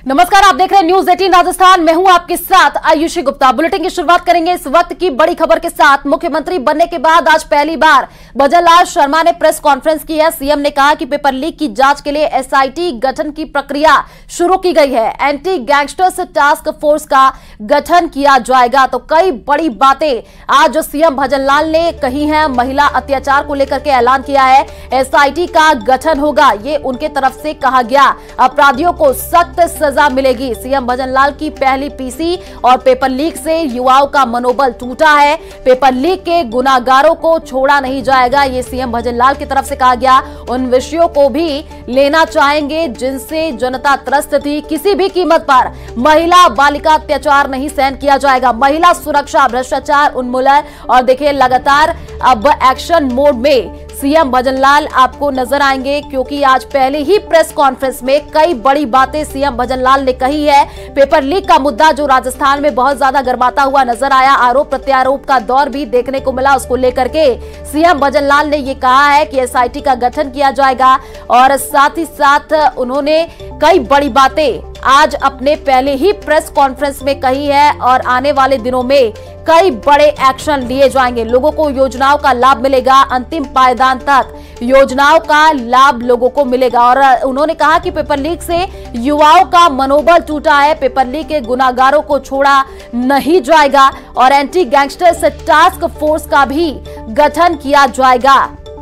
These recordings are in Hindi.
नमस्कार, आप देख रहे हैं न्यूज 18 राजस्थान। मैं हूं आपके साथ आयुषी गुप्ता। बुलेटिन की शुरुआत करेंगे इस वक्त की बड़ी खबर के साथ। मुख्यमंत्री बनने के बाद आज पहली बार भजन लाल शर्मा ने प्रेस कॉन्फ्रेंस की है। सीएम ने कहा कि पेपर लीक की जांच के लिए एसआईटी गठन की प्रक्रिया शुरू की गई है। एंटी गैंगस्टर्स टास्क फोर्स का गठन किया जाएगा। तो कई बड़ी बातें आज जो सीएम भजन लाल ने कही है। महिला अत्याचार को लेकर के ऐलान किया है। एसआईटी का गठन होगा, ये उनके तरफ से कहा गया। अपराधियों को सख्त सजा मिलेगी। सीएम भजन लाल की पहली पीसी और पेपर लीक से युवाओं का मनोबल टूटा है। पेपर लीक के गुनाहगारों को छोड़ा नहीं जाएगा, ये सीएम भजन लाल की तरफ से कहा गया। उन विषयों को भी लेना चाहेंगे जिनसे जनता त्रस्त थी। किसी भी कीमत पर महिला बालिका अत्याचार नहीं सहन किया जाएगा। महिला सुरक्षा, भ्रष्टाचार उन्मूलन और देखिए लगातार अब एक्शन मोड में सीएम भजन लाल आपको नजर आएंगे, क्योंकि आज पहले ही प्रेस कॉन्फ्रेंस में कई बड़ी बातें सीएम भजन लाल ने कही है। पेपर लीक का मुद्दा जो राजस्थान में बहुत ज्यादा गरमाता हुआ नजर आया, आरोप प्रत्यारोप का दौर भी देखने को मिला, उसको लेकर के सीएम भजन लाल ने ये कहा है कि एसआईटी का गठन किया जाएगा। और साथ ही साथ उन्होंने कई बड़ी बातें आज अपने पहले ही प्रेस कॉन्फ्रेंस में कही है और आने वाले दिनों में कई बड़े एक्शन लिए जाएंगे। लोगों को योजनाओं का लाभ मिलेगा, अंतिम पायदान तक योजनाओं का लाभ लोगों को मिलेगा। और उन्होंने कहा कि पेपर लीक से युवाओं का मनोबल टूटा है। पेपर लीक के गुनाहगारों को छोड़ा नहीं जाएगा और एंटी गैंगस्टर्स टास्क फोर्स का भी गठन किया जाएगा।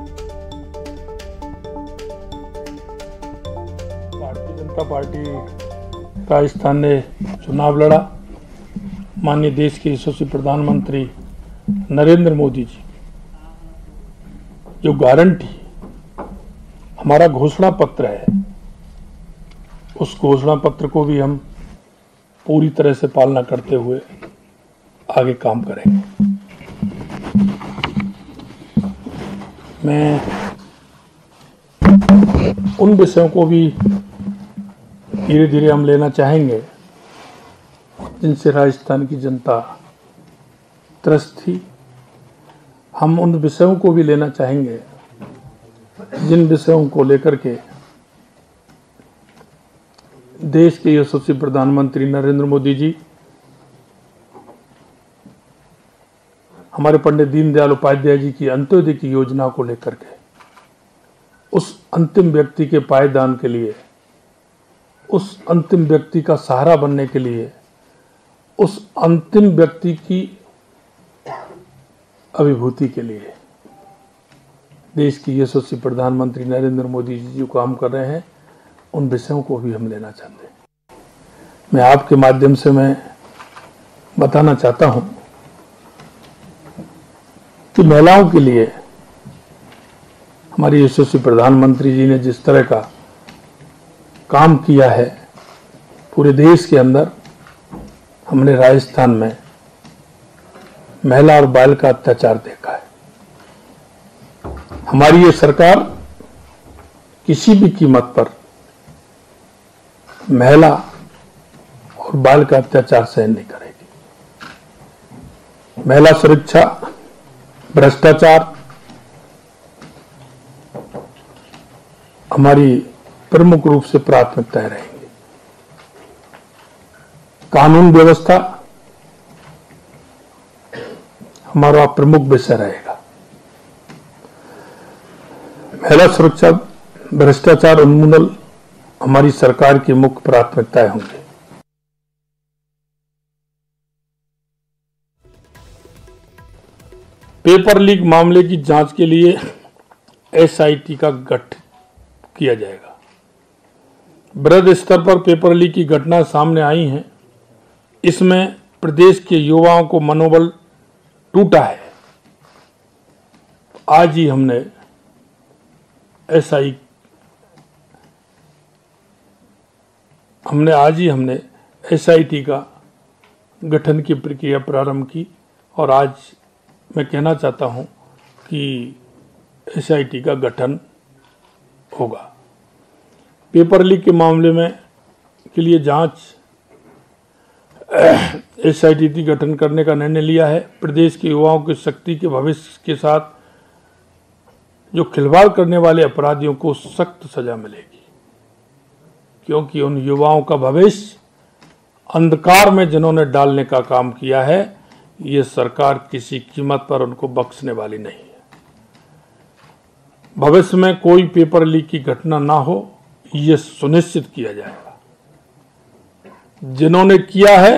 भारतीय जनता पार्टी राजस्थान ने चुनाव लड़ा। माननीय देश के यशस्वी प्रधानमंत्री नरेंद्र मोदी जी जो गारंटी हमारा घोषणा पत्र है, उस घोषणा पत्र को भी हम पूरी तरह से पालना करते हुए आगे काम करेंगे। मैं उन विषयों को भी धीरे धीरे हम लेना चाहेंगे जिनसे राजस्थान की जनता त्रस्त थी। हम उन विषयों को भी लेना चाहेंगे जिन विषयों को लेकर के देश के यशस्वी प्रधानमंत्री नरेंद्र मोदी जी हमारे पंडित दीनदयाल उपाध्याय जी की अंत्योदय की योजना को लेकर के उस अंतिम व्यक्ति के पायदान के लिए, उस अंतिम व्यक्ति का सहारा बनने के लिए, उस अंतिम व्यक्ति की अभिभूति के लिए देश की यशस्वी प्रधानमंत्री नरेंद्र मोदी जी जो काम कर रहे हैं, उन विषयों को भी हम लेना चाहते हैं। मैं आपके माध्यम से मैं बताना चाहता हूं कि महिलाओं के लिए हमारे यशस्वी प्रधानमंत्री जी ने जिस तरह का काम किया है पूरे देश के अंदर, हमने राजस्थान में महिला और बाल का अत्याचार देखा है। हमारी ये सरकार किसी भी कीमत पर महिला और बाल का अत्याचार सहन नहीं करेगी। महिला सुरक्षा, भ्रष्टाचार हमारी प्रमुख रूप से प्राथमिकताएं रहेंगी। कानून व्यवस्था हमारा प्रमुख विषय रहेगा। महिला सुरक्षा, भ्रष्टाचार उन्मूलन हमारी सरकार की मुख्य प्राथमिकताएं होंगी। पेपर लीक मामले की जांच के लिए एसआईटी का गठन किया जाएगा। बृहद स्तर पर पेपर लीक की घटना सामने आई है। इसमें प्रदेश के युवाओं को मनोबल टूटा है। आज ही हमने एसआईटी का गठन की प्रक्रिया प्रारंभ की और आज मैं कहना चाहता हूं कि एसआईटी का गठन होगा। पेपर लीक के मामले में के लिए जांच एसआईटी गठन करने का निर्णय लिया है। प्रदेश के युवाओं की शक्ति के भविष्य के साथ जो खिलवाड़ करने वाले अपराधियों को सख्त सजा मिलेगी। क्योंकि उन युवाओं का भविष्य अंधकार में जिन्होंने डालने का काम किया है, ये सरकार किसी कीमत पर उनको बख्शने वाली नहीं है। भविष्य में कोई पेपर लीक की घटना ना हो, ये सुनिश्चित किया जाएगा। जिन्होंने किया है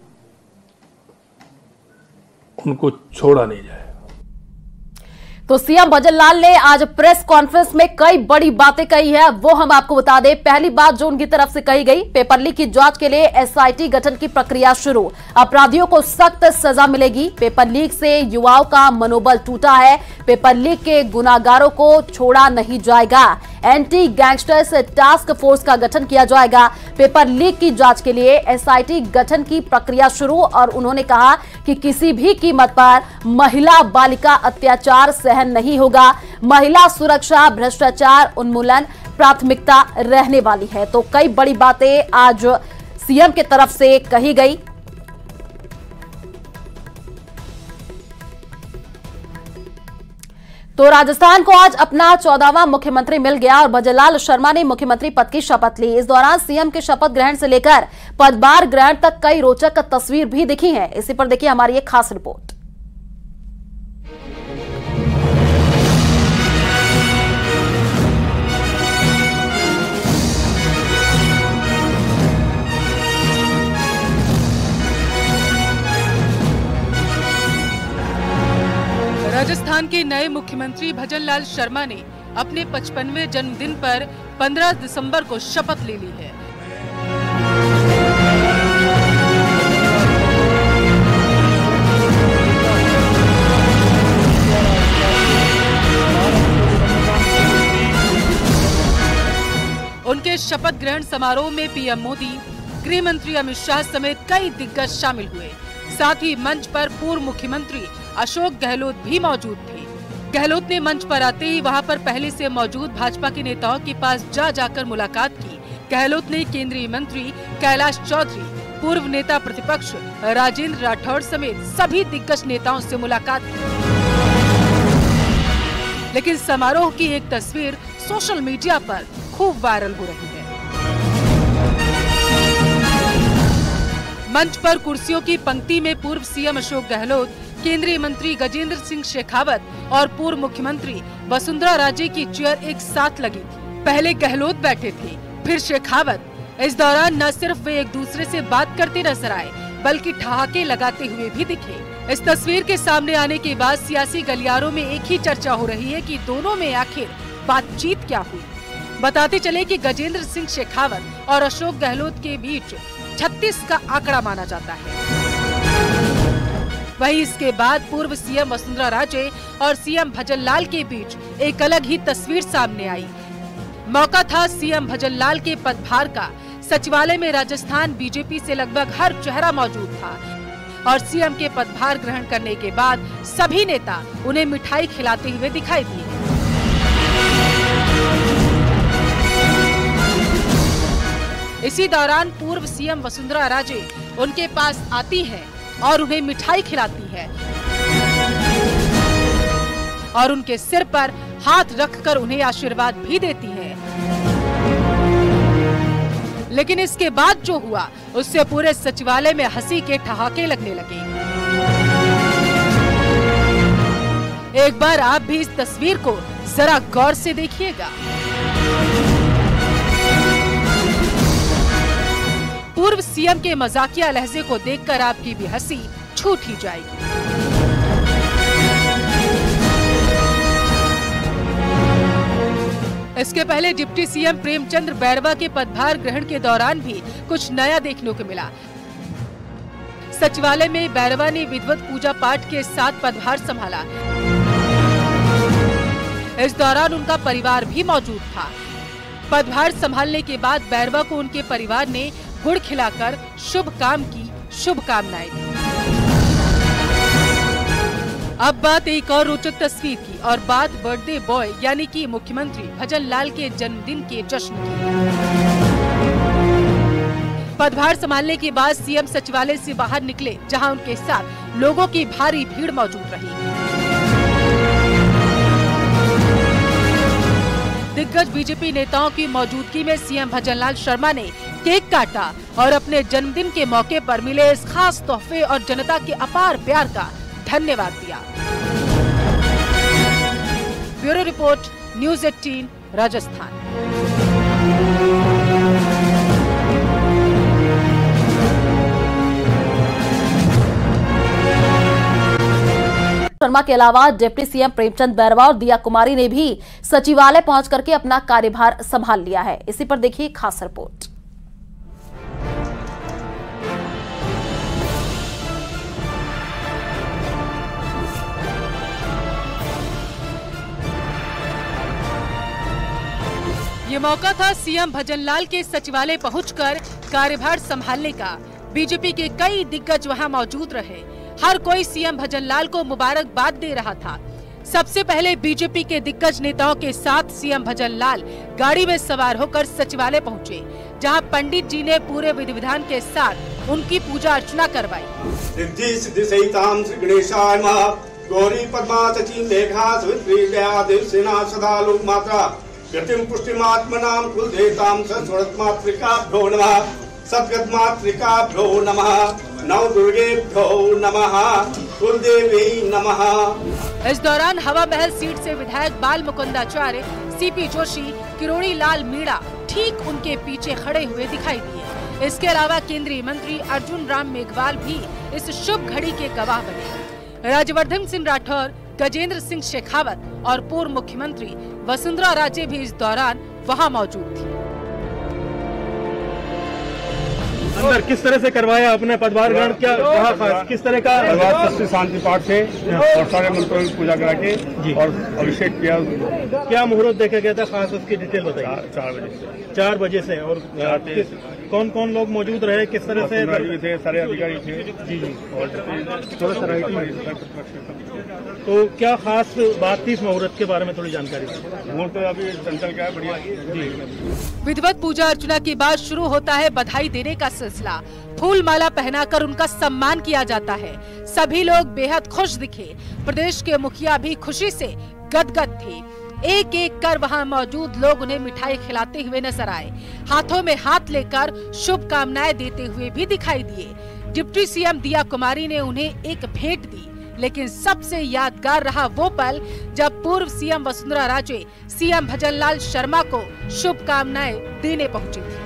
उनको छोड़ा नहीं जाएगा। तो सीएम भजन लाल ने आज प्रेस कॉन्फ्रेंस में कई बड़ी बातें कही है, वो हम आपको बता दें। पहली बात जो उनकी तरफ से कही गई, पेपर लीक की जांच के लिए एसआईटी गठन की प्रक्रिया शुरू, अपराधियों को सख्त सजा मिलेगी। पेपर लीक से युवाओं का मनोबल टूटा है, पेपर लीक के गुनाहगारों को छोड़ा नहीं जाएगा। एंटी गैंगस्टर्स टास्क फोर्स का गठन किया जाएगा। पेपर लीक की जांच के लिए एसआईटी गठन की प्रक्रिया शुरू। और उन्होंने कहा कि किसी भी कीमत पर महिला बालिका अत्याचार सहन नहीं होगा। महिला सुरक्षा, भ्रष्टाचार उन्मूलन प्राथमिकता रहने वाली है। तो कई बड़ी बातें आज सीएम की तरफ से कही गई। तो राजस्थान को आज अपना 14वां मुख्यमंत्री मिल गया और भजन लाल शर्मा ने मुख्यमंत्री पद की शपथ ली। इस दौरान सीएम के शपथ ग्रहण से लेकर पदभार ग्रहण तक कई रोचक तस्वीर भी दिखी हैं। इसी पर देखिए हमारी एक खास रिपोर्ट। राजस्थान के नए मुख्यमंत्री भजन लाल शर्मा ने अपने 55वें जन्मदिन पर 15 दिसंबर को शपथ ले ली है। उनके शपथ ग्रहण समारोह में पीएम मोदी, गृह मंत्री अमित शाह समेत कई दिग्गज शामिल हुए। साथ ही मंच पर पूर्व मुख्यमंत्री अशोक गहलोत भी मौजूद थे। गहलोत ने मंच पर आते ही वहां पर पहले से मौजूद भाजपा के नेताओं के पास जाकर मुलाकात की। गहलोत ने केंद्रीय मंत्री कैलाश चौधरी, पूर्व नेता प्रतिपक्ष राजेंद्र राठौड़ समेत सभी दिग्गज नेताओं से मुलाकात की। लेकिन समारोह की एक तस्वीर सोशल मीडिया पर खूब वायरल हो रही है। मंच पर कुर्सियों की पंक्ति में पूर्व सीएम अशोक गहलोत, केंद्रीय मंत्री गजेंद्र सिंह शेखावत और पूर्व मुख्यमंत्री वसुंधरा राजे की चेयर एक साथ लगी थी। पहले गहलोत बैठे थे, फिर शेखावत। इस दौरान न सिर्फ वे एक दूसरे से बात करते नजर आए, बल्कि ठहाके लगाते हुए भी दिखे। इस तस्वीर के सामने आने के बाद सियासी गलियारों में एक ही चर्चा हो रही है कि दोनों में आखिर बातचीत क्या हुई। बताते चले कि गजेंद्र सिंह शेखावत और अशोक गहलोत के बीच 36 का आंकड़ा माना जाता है। वहीं इसके बाद पूर्व सीएम वसुंधरा राजे और सीएम भजन लाल के बीच एक अलग ही तस्वीर सामने आई। मौका था सीएम भजन लाल के पदभार का। सचिवालय में राजस्थान बीजेपी से लगभग हर चेहरा मौजूद था और सीएम के पदभार ग्रहण करने के बाद सभी नेता उन्हें मिठाई खिलाते हुए दिखाई दिए। इसी दौरान पूर्व सीएम वसुंधरा राजे उनके पास आती है और उन्हें मिठाई खिलाती है और उनके सिर पर हाथ रखकर उन्हें आशीर्वाद भी देती है। लेकिन इसके बाद जो हुआ उससे पूरे सचिवालय में हंसी के ठहाके लगने लगे। एक बार आप भी इस तस्वीर को जरा गौर से देखिएगा। पूर्व सीएम के मजाकिया लहजे को देखकर आपकी भी हंसी छूट ही जाएगी। इसके पहले डिप्टी सीएम प्रेमचंद्र बैरवा के पदभार ग्रहण के दौरान भी कुछ नया देखने को मिला। सचिवालय में बैरवा ने विधिवत पूजा पाठ के साथ पदभार संभाला। इस दौरान उनका परिवार भी मौजूद था। पदभार संभालने के बाद बैरवा को उनके परिवार ने गुड़ खिलाकर शुभ काम की शुभकामनाएं दी। अब बात एक और रोचक तस्वीर की और बात बर्थडे बॉय यानी कि मुख्यमंत्री भजन लाल के जन्मदिन के जश्न की। पदभार संभालने के बाद सीएम सचिवालय से बाहर निकले, जहां उनके साथ लोगों की भारी भीड़ मौजूद रही। दिग्गज बीजेपी नेताओं की मौजूदगी में सीएम भजनलाल शर्मा ने केक काटा और अपने जन्मदिन के मौके पर मिले इस खास तोहफे और जनता के अपार प्यार का धन्यवाद दिया। Bureau report, news 18 Rajasthan. Sharma के अलावा डिप्टी सीएम प्रेमचंद बैरवा और दिया कुमारी ने भी सचिवालय पहुंच करके अपना कार्यभार संभाल लिया है। इसी पर देखिए खास रिपोर्ट। ये मौका था सीएम भजनलाल के सचिवालय पहुंचकर कार्यभार संभालने का। बीजेपी के कई दिग्गज वहां मौजूद रहे। हर कोई सीएम भजनलाल को मुबारकबाद दे रहा था। सबसे पहले बीजेपी के दिग्गज नेताओं के साथ सीएम भजनलाल गाड़ी में सवार होकर सचिवालय पहुंचे, जहां पंडित जी ने पूरे विधि विधान के साथ उनकी पूजा अर्चना करवाई। रिद्धि सिद्धि सहितां श्री गणेशाय नमः। गौरी पद्मा सची मेघा सवित्री दया देवसेना सदा लोक मात्रा गतिम पुष्टिमात्मनां कुलदेवतां सत्सुरत्मात्रिकाभ्यो नमः। सद्गतमात्रिकाभ्यो नमः। नव दुर्गेभ्यो नमः। कुलदेवी नमः। इस दौरान हवा महल सीट से विधायक बाल मुकुंदाचार्य, सीपी जोशी, किरोड़ी लाल मीणा ठीक उनके पीछे खड़े हुए दिखाई दिए। इसके अलावा केंद्रीय मंत्री अर्जुन राम मेघवाल भी इस शुभ घड़ी के गवाह बने। राज्यवर्धन सिंह राठौर, गजेंद्र सिंह शेखावत और पूर्व मुख्यमंत्री वसुंधरा राजे भी इस दौरान वहां मौजूद थी। अंदर किस तरह से करवाया अपने पदभार ग्रहण, क्या कहा, किस तरह का शांति पाठ से और सारे मंत्रों की पूजा करा के और अभिषेक किया। क्या मुहूर्त देखा गया था, खास उसकी डिटेल बताइए। 4 बजे से 4 बजे से। और कौन कौन लोग मौजूद रहे, किस तरह से? थे सारे अधिकारी थे। जी जी। और तो क्या खास बात थी इस मुहूर्त के बारे में, थोड़ी जानकारी? मुहूर्त तो अभी चंचल क्या है, बढ़िया जी। विधिवत पूजा अर्चना के बाद शुरू होता है बधाई देने का सिलसिला। फूल माला पहनाकर उनका सम्मान किया जाता है। सभी लोग बेहद खुश दिखे। प्रदेश के मुखिया भी खुशी से गदगद थे। एक एक कर वहां मौजूद लोग उन्हें मिठाई खिलाते हुए नजर आए। हाथों में हाथ लेकर शुभकामनाएं देते हुए भी दिखाई दिए। डिप्टी सीएम दिया कुमारी ने उन्हें एक भेंट दी, लेकिन सबसे यादगार रहा वो पल जब पूर्व सीएम वसुंधरा राजे सीएम भजनलाल शर्मा को शुभकामनाएं देने पहुंची थी।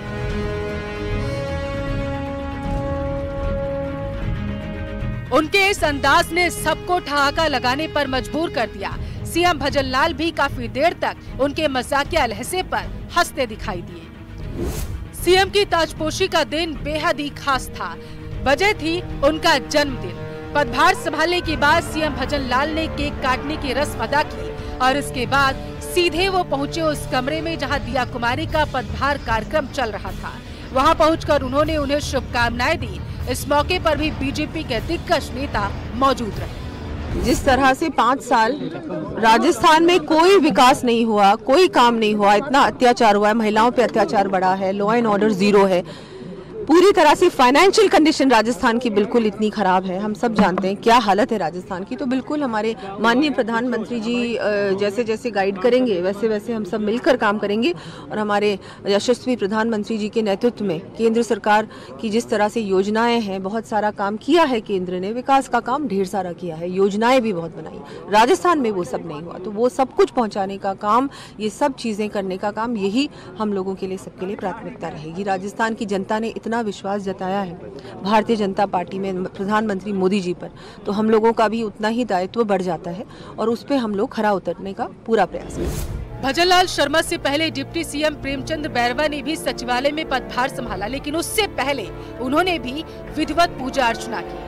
उनके इस अंदाज ने सबको ठहाका लगाने पर मजबूर कर दिया। सीएम भजनलाल भी काफी देर तक उनके मजाकिया लहजे पर हंसते दिखाई दिए। सीएम की ताजपोशी का दिन बेहद ही खास था। वजह थी उनका जन्मदिन। पदभार संभालने के बाद सीएम भजनलाल ने केक काटने की रस्म अदा की और इसके बाद सीधे वो पहुंचे उस कमरे में जहां दिया कुमारी का पदभार कार्यक्रम चल रहा था। वहां पहुंचकर उन्होंने उन्हें शुभकामनाएं दी। इस मौके पर भी बीजेपी के दिग्गज नेता मौजूद रहे। जिस तरह से 5 साल राजस्थान में कोई विकास नहीं हुआ, कोई काम नहीं हुआ, इतना अत्याचार हुआ है, महिलाओं पे अत्याचार बढ़ा है, लॉ एंड ऑर्डर जीरो है, पूरी तरह से फाइनेंशियल कंडीशन राजस्थान की बिल्कुल इतनी खराब है। हम सब जानते हैं क्या हालत है राजस्थान की। तो बिल्कुल हमारे माननीय प्रधानमंत्री जी जैसे जैसे गाइड करेंगे वैसे वैसे हम सब मिलकर काम करेंगे। और हमारे यशस्वी प्रधानमंत्री जी के नेतृत्व में केंद्र सरकार की जिस तरह से योजनाएं हैं, बहुत सारा काम किया है केंद्र ने, विकास का काम ढेर सारा किया है, योजनाएं भी बहुत बनाई। राजस्थान में वो सब नहीं हुआ, तो वो सब कुछ पहुँचाने का काम, ये सब चीज़ें करने का काम, यही हम लोगों के लिए, सबके लिए प्राथमिकता रहेगी। राजस्थान की जनता ने इतना विश्वास जताया है भारतीय जनता पार्टी में, प्रधानमंत्री मोदी जी पर, तो हम लोगों का भी उतना ही दायित्व बढ़ जाता है और उस पर हम लोग खरा उतरने का पूरा प्रयास करें। भजनलाल शर्मा से पहले डिप्टी सीएम प्रेमचंद बैरवा ने भी सचिवालय में पदभार संभाला, लेकिन उससे पहले उन्होंने भी विधिवत पूजा अर्चना की।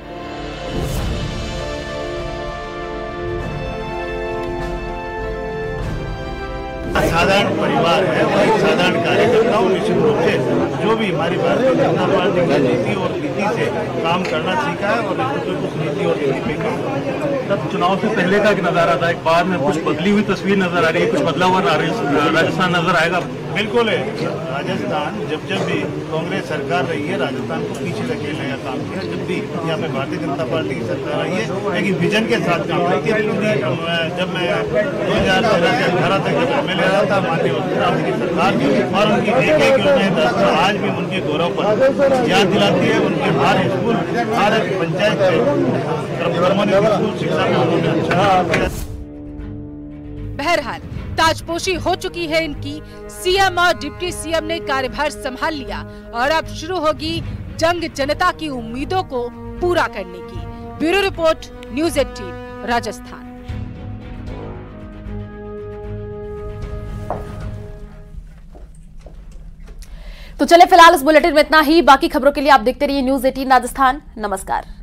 साधारण परिवार है और साधारण कार्यकर्ताओं निश्चित रूप से जो भी हमारी भारतीय जनता पार्टी की नीति और नीति से काम करना सीखा है और कुछ नीति और नीति पे काम करना। तब चुनाव से पहले का एक नजारा था, एक बाद में कुछ बदली हुई तस्वीर नजर आ रही है, कुछ बदलाव राजस्थान नजर आएगा? बिल्कुल है। राजस्थान जब भी कांग्रेस सरकार रही है, राजस्थान को पीछे धकेलने का काम किया। जब भी यहाँ पे भारतीय जनता पार्टी की सरकार आई है, लेकिन विजन के साथ काम करती है। जब मैं 2013 से 18 तक जब एमएलए रहा था, माननीय मुख्यमंत्री की सरकार थी और उनकी एक योजना आज भी उनके गौरव पर याद दिलाती है। उनके हर स्कूल, हर पंचायत स्कूल शिक्षा में उन्होंने अच्छा। बहरहाल ताजपोशी हो चुकी है इनकी। सीएम और डिप्टी सीएम ने कार्यभार संभाल लिया और अब शुरू होगी जंग जनता की उम्मीदों को पूरा करने की। Bureau report, news 18 Rajasthan. तो चले फिलहाल इस बुलेटिन में इतना ही। बाकी खबरों के लिए आप देखते रहिए न्यूज़ 18 राजस्थान। नमस्कार।